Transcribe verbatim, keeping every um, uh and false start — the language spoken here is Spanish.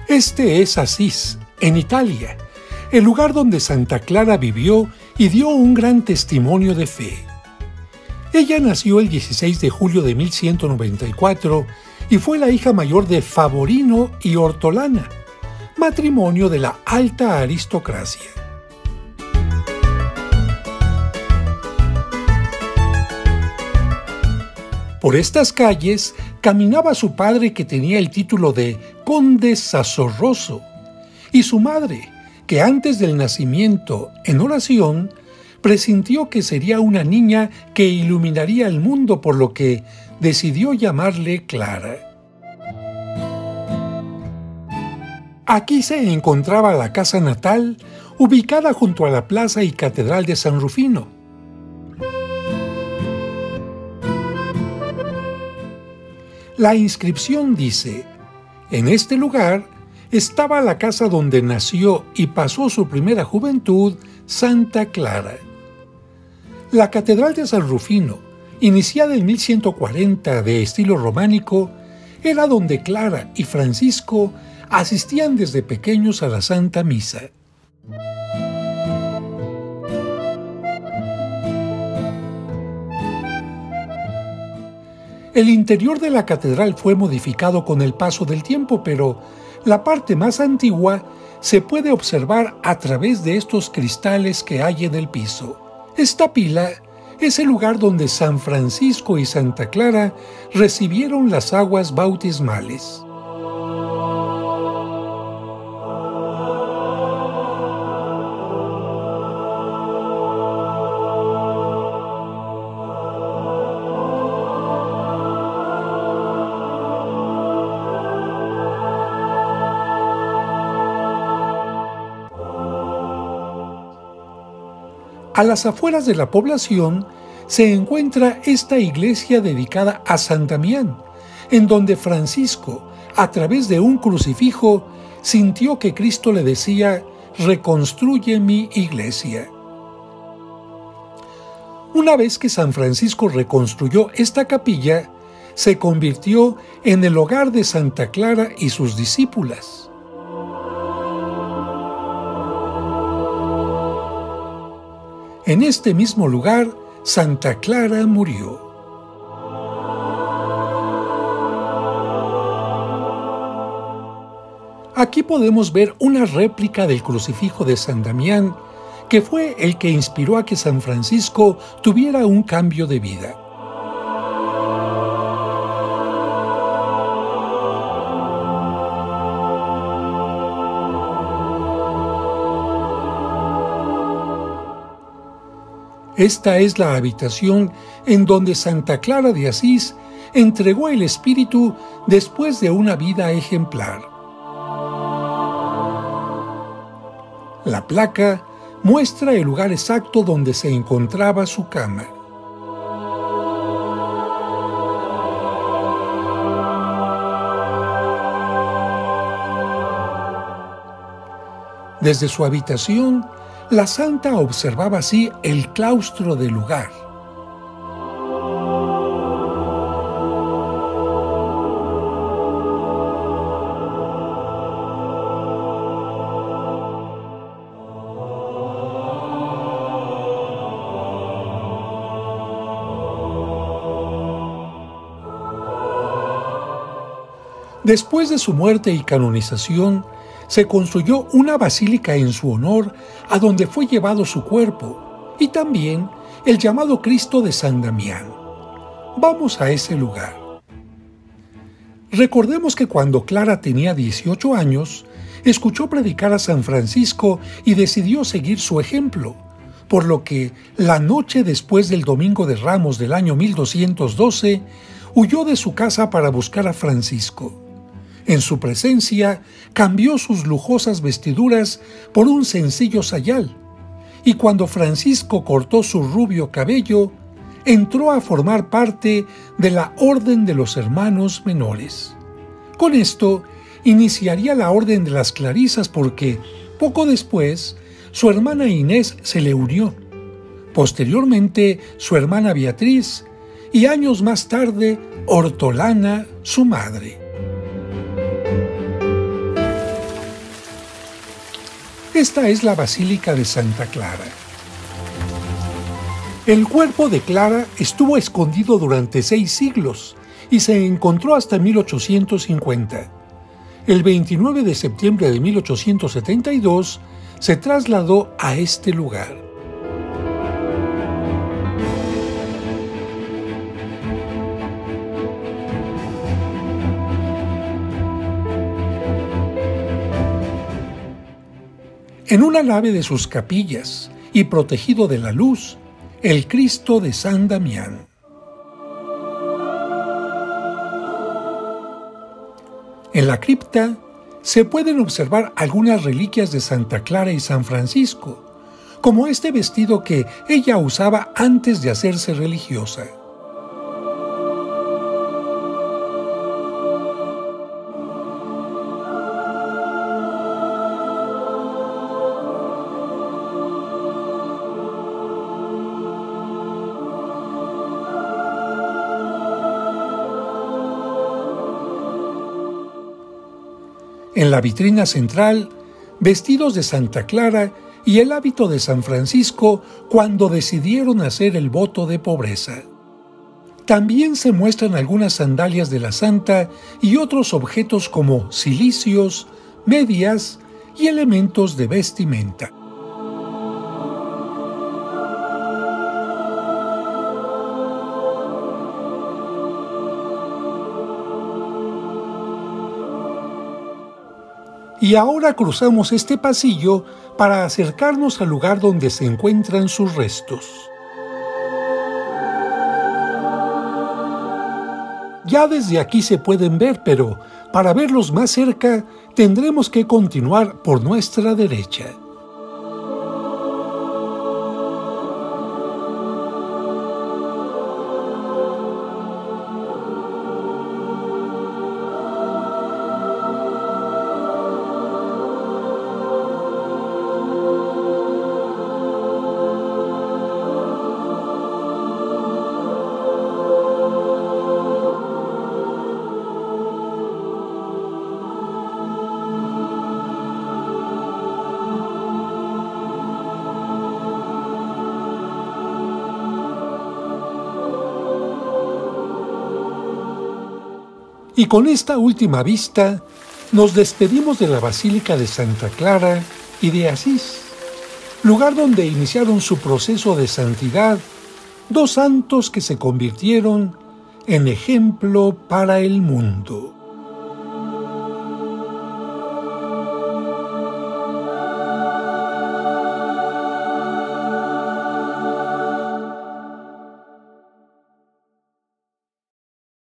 Este es Asís, en Italia, el lugar donde Santa Clara vivió y dio un gran testimonio de fe. Ella nació el dieciséis de julio de mil ciento noventa y cuatro y fue la hija mayor de Favorino y Ortolana, matrimonio de la alta aristocracia. Por estas calles caminaba su padre, que tenía el título de Conde Sassorroso, y su madre, que antes del nacimiento, en oración, presintió que sería una niña que iluminaría el mundo, por lo que decidió llamarle Clara. Aquí se encontraba la casa natal, ubicada junto a la plaza y catedral de San Rufino. La inscripción dice: en este lugar estaba la casa donde nació y pasó su primera juventud Santa Clara. La catedral de San Rufino, iniciada en mil ciento cuarenta de estilo románico, era donde Clara y Francisco asistían desde pequeños a la Santa Misa. El interior de la catedral fue modificado con el paso del tiempo, pero la parte más antigua se puede observar a través de estos cristales que hay en el piso. Esta pila es el lugar donde San Francisco y Santa Clara recibieron las aguas bautismales. A las afueras de la población se encuentra esta iglesia dedicada a San Damián, en donde Francisco, a través de un crucifijo, sintió que Cristo le decía: «Reconstruye mi iglesia». Una vez que San Francisco reconstruyó esta capilla, se convirtió en el hogar de Santa Clara y sus discípulas. En este mismo lugar, Santa Clara murió. Aquí podemos ver una réplica del crucifijo de San Damián, que fue el que inspiró a que San Francisco tuviera un cambio de vida. Esta es la habitación en donde Santa Clara de Asís entregó el espíritu después de una vida ejemplar. La placa muestra el lugar exacto donde se encontraba su cama. Desde su habitación, la santa observaba así el claustro del lugar. Después de su muerte y canonización, se construyó una basílica en su honor, a donde fue llevado su cuerpo, y también el llamado Cristo de San Damián. Vamos a ese lugar. Recordemos que cuando Clara tenía dieciocho años, escuchó predicar a San Francisco y decidió seguir su ejemplo, por lo que la noche después del Domingo de Ramos del año mil doscientos doce, huyó de su casa para buscar a Francisco. En su presencia, cambió sus lujosas vestiduras por un sencillo sayal, y cuando Francisco cortó su rubio cabello, entró a formar parte de la Orden de los Hermanos Menores. Con esto, iniciaría la Orden de las Clarisas, porque, poco después, su hermana Inés se le unió, posteriormente su hermana Beatriz, y años más tarde, Ortolana, su madre. Esta es la Basílica de Santa Clara. El cuerpo de Clara estuvo escondido durante seis siglos y se encontró hasta mil ochocientos cincuenta. El veintinueve de septiembre de mil ochocientos setenta y dos se trasladó a este lugar. En una nave de sus capillas y protegido de la luz, el Cristo de San Damián. En la cripta se pueden observar algunas reliquias de Santa Clara y San Francisco, como este vestido que ella usaba antes de hacerse religiosa. En la vitrina central, vestidos de Santa Clara y el hábito de San Francisco cuando decidieron hacer el voto de pobreza. También se muestran algunas sandalias de la santa y otros objetos como cilicios, medias y elementos de vestimenta. Y ahora cruzamos este pasillo para acercarnos al lugar donde se encuentran sus restos. Ya desde aquí se pueden ver, pero para verlos más cerca tendremos que continuar por nuestra derecha. Y con esta última vista, nos despedimos de la Basílica de Santa Clara y de Asís, lugar donde iniciaron su proceso de santidad dos santos que se convirtieron en ejemplo para el mundo.